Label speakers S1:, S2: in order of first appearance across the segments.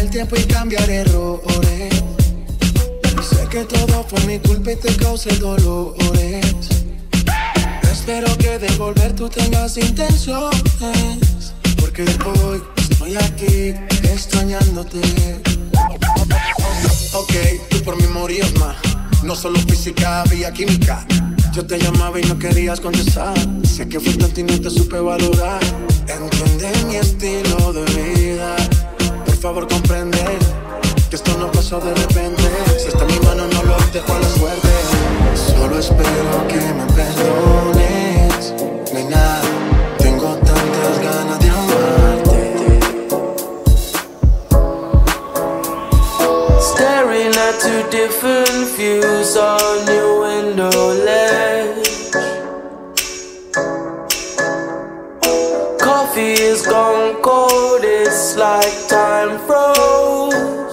S1: el tiempo y cambiar errores. Sé que todo fue mi culpa y te causé dolores. Espero que de volver tú tengas intenciones, porque hoy estoy aquí extrañándote. Ok, tú por mí morías más. No solo física, había química. Yo te llamaba y no querías contestar. Sé que fui tanto y no te supe valorar. Entiende mi estilo de vida. Por favor comprende que esto no pasó de repente. Si está en mi mano no lo dejo a la suerte. Solo espero que me perdones. Nena, tengo tantas ganas de amarte.
S2: Staring at two different views on your window ledge. Coffee is gone cold, it's like time froze.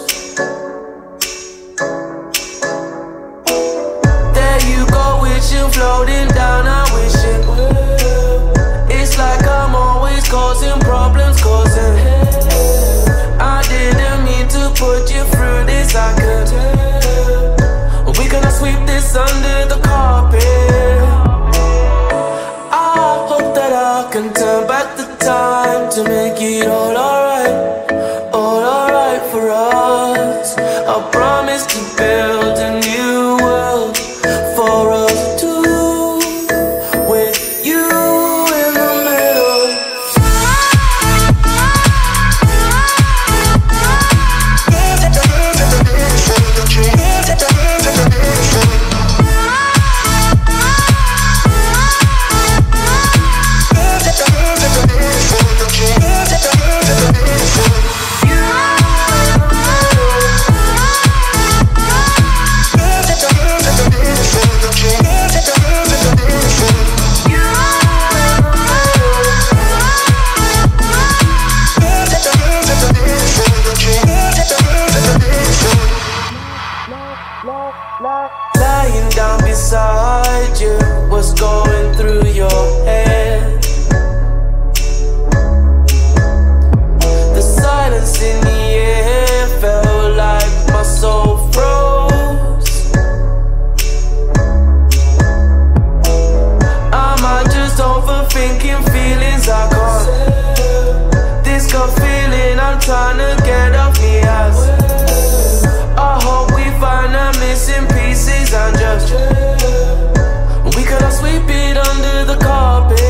S2: There you go, wishing floating down, I wish it will. It's like I'm always causing problems, causing hell. I didn't mean to put you through this, I could tell. We gonna sweep this under the carpet. I hope that I can turn back the time to make it all alright for us. I promise to build a new world for us two, with you in the middle. Lying down beside you, what's going through your head? The silence in the air felt like my soul froze. Am I just overthinking feelings I can't? This gut feeling I'm trying to get off me ass. I hope we find the missing pieces and just we could sweep it under the carpet.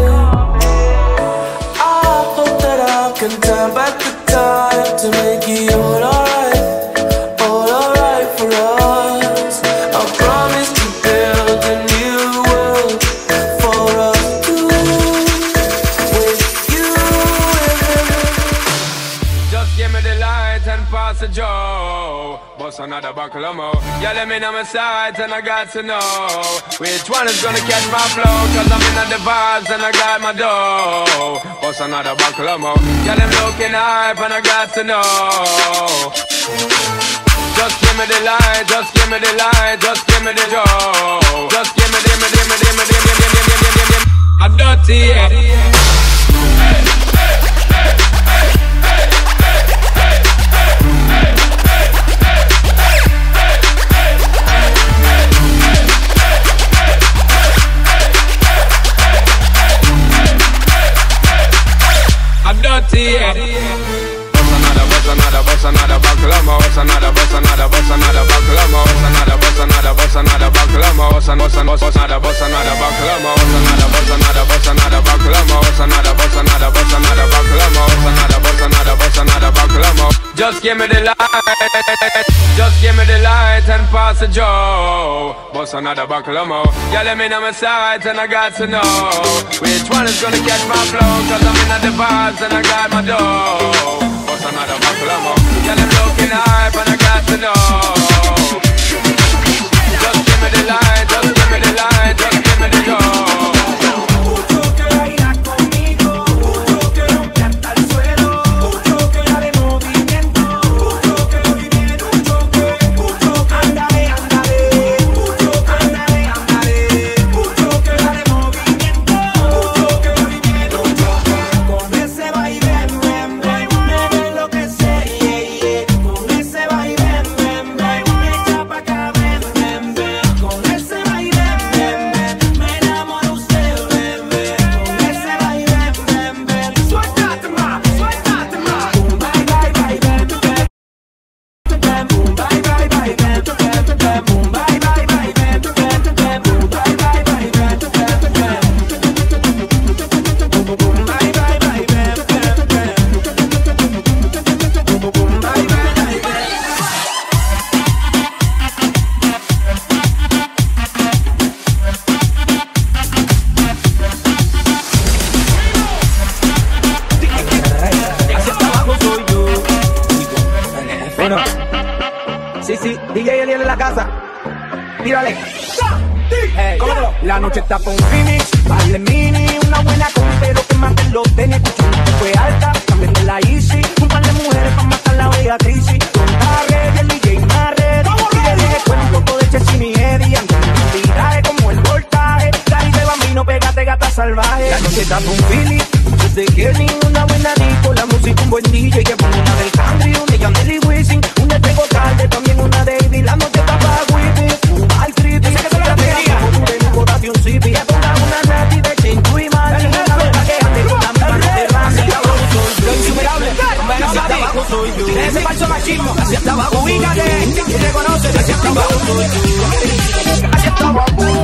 S2: I hope that I can turn back the time to make it all alright for us. I promise to build a new world for us two, with you in the.
S3: Just give me the light and pass the joe. Bust another buckle of more. Yeah, let me know my sides and I got to know which one is gonna catch my flow. Cause I'm in the vibes and I got my dough. Bust another buckle of more. Yeah, them looking hype and I got to know. Just give me the light, just give me the light, just give me the joe. Just give me a dirty. Bust another buckle of more. Bust another buckle of more. Bust another buckle of more. Bust another buckle of more. Bust another buckle of more. Just give me the light. Just give me the light and pass the joe. Bust another buckle of more. Yeah, let me know my sides and I got to know which one is gonna catch my flow. Cause I'm in the vibes and I got my dough. Bust another buckle of more. Yeah, them looking hype and I got to know. Just give me the light, just give me the light, just give me the dough.
S4: Con ese vaivén, ven, ven. la casa. Tírale. Hey, la noche está con Phoenix, vale mini, una buena con pero que mate los tenis, escuchando fue alta, también de la Easy, un par de mujeres pa' matar la Beatriz, con Tarred, el DJ Marred, y le dije con un poco de Chesini y Eddie, antes como el voltaje, Caribe bambino, pégate gata salvaje, la noche está con Philly, desde Kenny, una buena disco, la música un buen DJ, que pone una del country, una de Yandel y Wisin, una de Tego Calde, también una de Eddie, la noche está pa' Whippy, al trippy, un zipi, que ponga una nati de chintu y mal, una vela que ande con la misma de Randy, lo insuperable, hacia hasta abajo soy yo, ese falso machismo, hacia hasta abajo, ubícate, y reconoce, hacia hasta abajo soy yo, hacia hasta abajo.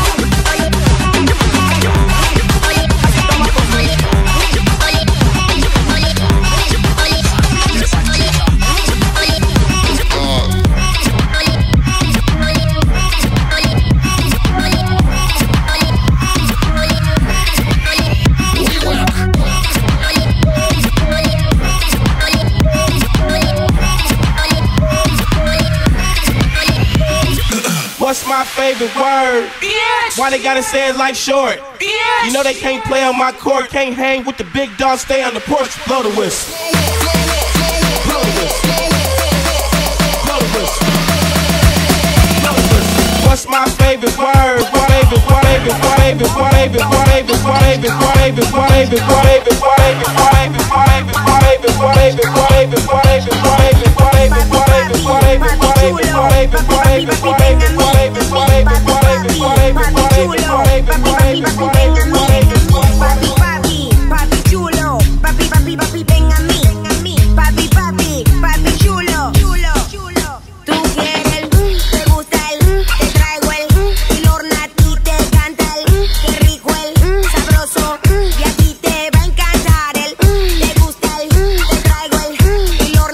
S5: What's my favorite word? Bitch. Why they gotta say it like short? Bitch. You know they can't play on my court, can't hang with the big dogs, stay on the porch, blow the whistle. Blow the whistle. Blow the whistle. Blow the whistle. What's my favorite word?
S6: Y a ti te va a encantar el te gusta el te traigo el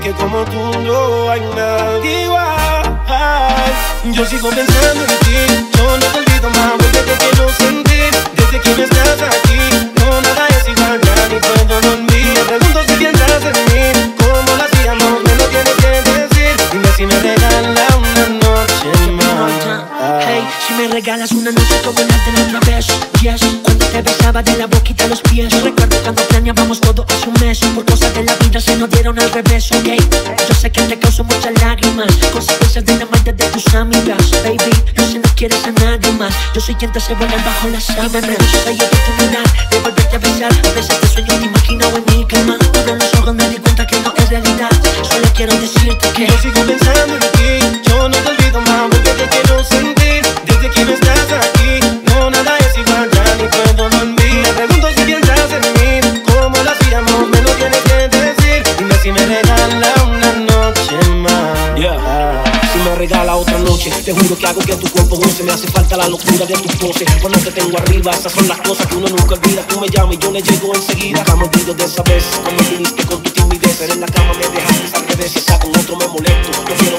S5: que como tú no hay nadie igual. Yo sigo pensando en ti, yo no te olvido más, porque te quiero sentir. Desde que no estás aquí, no nada es igual, ya ni puedo dormir. Me pregunto si piensas en mí, cómo lo hacíamos, me lo tienes que decir. Dime si me regala una noche más.
S6: Hey, si me regalas una noche como la de la otra vez. Yes, cuando te besaba de la boquita a los pies. Recuerdo cuando planeábamos todo hace un mes. Por cosas de la vida se nos dieron al revés, ok. Yo sé que te causó muchas lágrimas, consecuencias de la maldad de tus amigas. Baby, yo sé no quieres a nadie más. Yo soy quien te hace volar bajo las sábanas. Hay oportunidad de volverte a besar. A veces te sueño, te imagino en mi cama. Abro los ojos, me di cuenta que no es realidad. Solo quiero decirte que
S5: yo sigo pensando en ti, yo no te olvido más, porque te quiero sentir. Desde que no estás aquí, no nada es igual, ya ni puedo dormir. Me pregunto si piensas en mí, cómo lo hacíamos, me lo tienes que decir. Dime si me regala una noche más. Si me regala otra noche, te juro que hago que tu cuerpo goce. Me hace falta la locura de tu pose. Cuando te tengo arriba, esas son las cosas que uno nunca olvida. Tú me llamas y yo le llego enseguida. Nunca me olvido de esa vez, cuando viniste con tu timidez. Pero en la cama me dejaste al revés, si está con otro me molesto. Yo quiero